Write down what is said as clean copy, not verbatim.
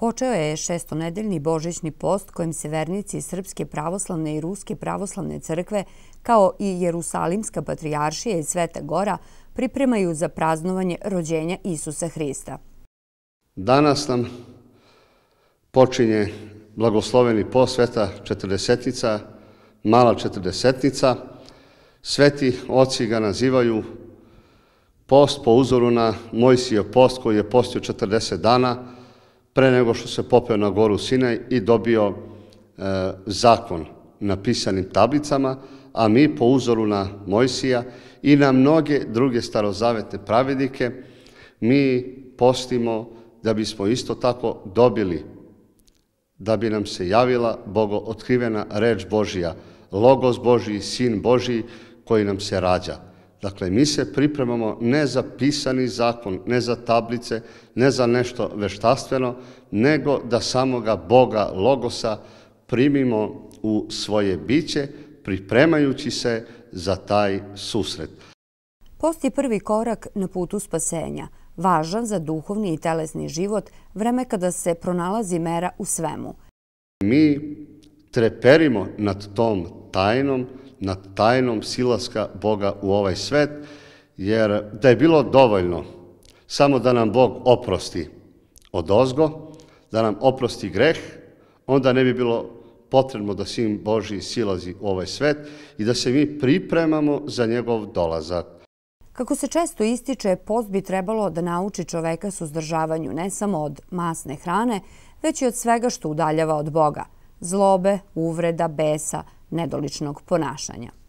Počeo je šestonedeljni božićni post kojim se vernici Srpske pravoslavne i Ruske pravoslavne crkve, kao i Jerusalimska patrijaršija i Sveta Gora, pripremaju za praznovanje rođenja Isusa Hrista. Danas nam počinje blagosloveni post Sveta Četrdesetnica, Mala Četrdesetnica. Sveti oci ga nazivaju post po uzoru na Mojsijev post koji je postio 40 dana pre nego što se popeo na goru Sinaj i dobio zakon na pisanim tablicama, a mi po uzoru na Mojsija i na mnoge druge starozavetne pravednike, mi postimo da bismo isto tako dobili, da bi nam se javila bogootkrivena reč Božija, Logos Božiji, Sin Božiji koji nam se rađa. Dakle, mi se pripremamo ne za pisani zakon, ne za tablice, ne za nešto veštaštveno, nego da samoga Boga Logosa primimo u svoje biće, pripremajući se za taj susret. Post je prvi korak na putu spasenja, važan za duhovni i telesni život, vreme kada se pronalazi mera u svemu. Mi treperimo nad tom tajnom, nad tajnom silaska Boga u ovaj svet, jer da je bilo dovoljno samo da nam Bog oprosti odozgo, da nam oprosti greh, onda ne bi bilo potrebno da Sin Božji silazi u ovaj svet i da se mi pripremamo za njegov dolazak. Kako se često ističe, post bi trebalo da nauči čoveka suzdržavanju ne samo od masne hrane, već i od svega što udaljava od Boga, zlobe, uvreda, besa, nedoličnog ponašanja.